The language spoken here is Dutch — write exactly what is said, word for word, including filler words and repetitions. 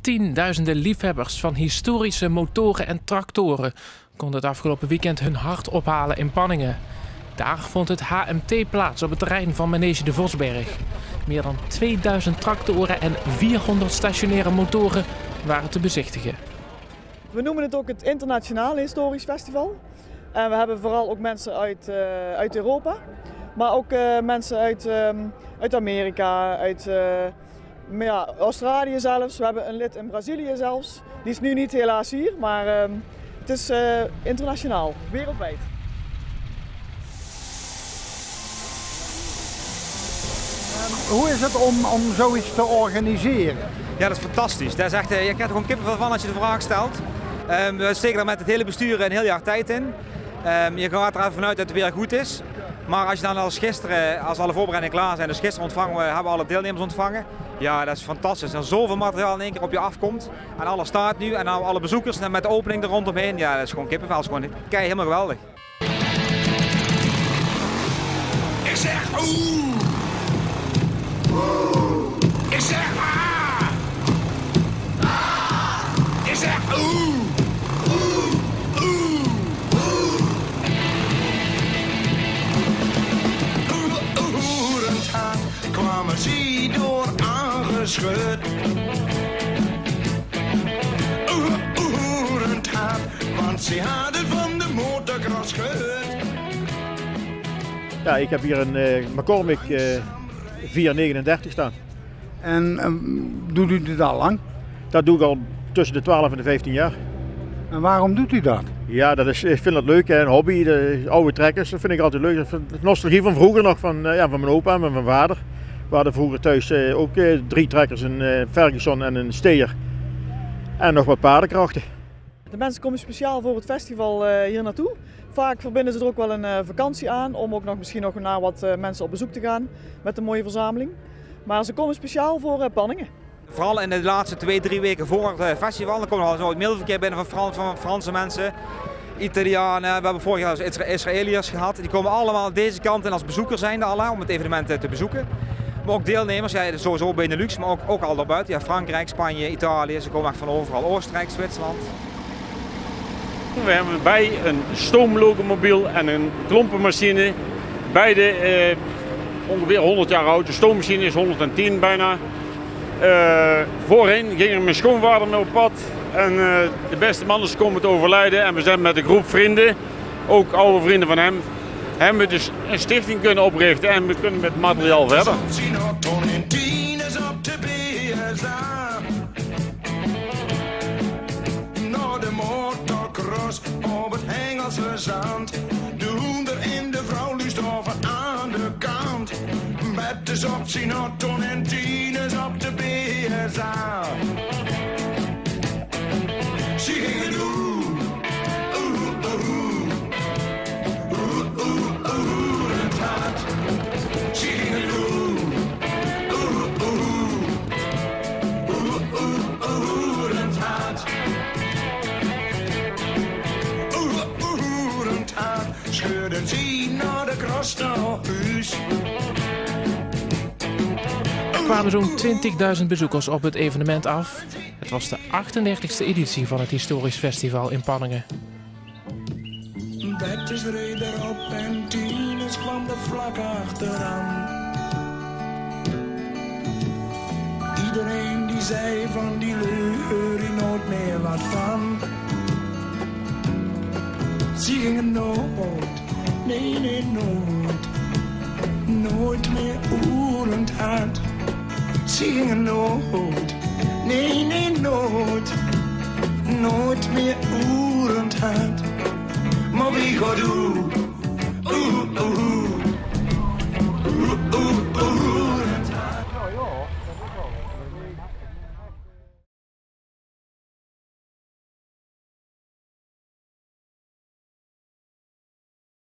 Tienduizenden liefhebbers van historische motoren en tractoren konden het afgelopen weekend hun hart ophalen in Panningen. Daar vond het H M T plaats op het terrein van Manege de Vosberg. Meer dan tweeduizend tractoren en vierhonderd stationaire motoren waren te bezichtigen. We noemen het ook het Internationale Historisch Festival. En we hebben vooral ook mensen uit, uh, uit Europa, maar ook uh, mensen uit, uh, uit Amerika, uit uh, ja, Australië zelfs. We hebben een lid in Brazilië zelfs. Die is nu niet helaas hier, maar uh, het is uh, internationaal, wereldwijd. Hoe is het om, om zoiets te organiseren? Ja, dat is fantastisch. Dat is echt, je krijgt er gewoon kippenvel van als je de vraag stelt. Um, we steken er met het hele bestuur een heel jaar tijd in. Um, je gaat er even vanuit dat het weer goed is. Maar als je dan als gisteren, als alle voorbereidingen klaar zijn, dus gisteren ontvangen we, hebben we alle deelnemers ontvangen. Ja, dat is fantastisch. Er zoveel materiaal in één keer op je afkomt. En alles staat nu en dan alle bezoekers en met de opening er rondomheen. Ja, dat is gewoon kippenvel. Dat is gewoon kei helemaal geweldig. Ik zeg oeh. Oeh. Ik zeg ah. Ah. Ik zeg oeh. Oeh. Oeh. Oeh. Oerentag kwamen ze door aangeschud. Oeh. Oerentag, want ze hadden van de motocross gehoord. Ja, ik heb hier een uh, McCormick uh, vier negenendertig staan. En um, doet u dit al lang? Dat doe ik al tussen de twaalf en de vijftien jaar. En waarom doet u dat? Ja, dat is, ik vind dat leuk, hè. Een hobby, de oude trekkers, dat vind ik altijd leuk. Dat vind, nostalgie van vroeger nog, van, uh, ja, van mijn opa en van mijn vader. We hadden vroeger thuis uh, ook uh, drie trekkers, een uh, Ferguson en een Steer. En nog wat paardenkrachten. De mensen komen speciaal voor het festival uh, hier naartoe. Vaak verbinden ze er ook wel een uh, vakantie aan om ook nog misschien nog naar wat uh, mensen op bezoek te gaan met een mooie verzameling. Maar ze komen speciaal voor uh, Panningen. Vooral in de laatste twee, drie weken voor het festival, dan komt er al zo het mailverkeer binnen van, Frans, van Franse mensen, Italianen, we hebben vorig jaar Isra Israëliërs gehad. Die komen allemaal deze kant in als bezoeker zijnde al om het evenement te bezoeken. Maar ook deelnemers, ja, sowieso Benelux, maar ook, ook al daarbuiten. Ja, Frankrijk, Spanje, Italië, ze komen echt van overal, Oostenrijk, Zwitserland. We hebben bij een stoomlocomobiel en een klompenmachine. Beide eh, ongeveer honderd jaar oud. De stoommachine is honderdtien bijna. Uh, voorheen ging er mijn schoonvader mee op pad. En uh, de beste man is komen te overlijden. En we zijn met een groep vrienden, ook oude vrienden van hem, hebben we dus een stichting kunnen oprichten. En we kunnen met materiaal verder. Op het Engelse zand, de hoender in de vrouw luistoven aan de kant. Met de Zopsinaton en Tines op de B S A. Ze gingen doen, oeh, oeh, oeh, oeh, oeh, het hart. Ze gingen doen, oeh, oeh, oeh, oeh, oeh, het hart. Scheurden ze naar de Krasnauhuis. Er kwamen zo'n twintigduizend bezoekers op het evenement af. Het was de achtendertigste editie van het historisch festival in Panningen. Bettes reed erop en Tines kwam er vlak achteraan. Iedereen die zei van die leur je nooit meer wat van. Ze gingen nooit, nee, nee, nooit, nooit meer oerend hard. Ze gingen nooit, nee, nee, nooit, nooit meer oerend hard. Maar wie gaat doen?